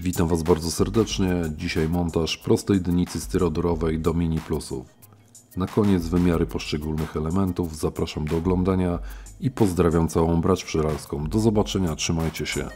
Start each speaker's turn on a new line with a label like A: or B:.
A: Witam Was bardzo serdecznie. Dzisiaj montaż prostej dynicy styrodurowej do Mini Plusów. Na koniec wymiary poszczególnych elementów. Zapraszam do oglądania i pozdrawiam całą brać pszczelarską. Do zobaczenia, trzymajcie się.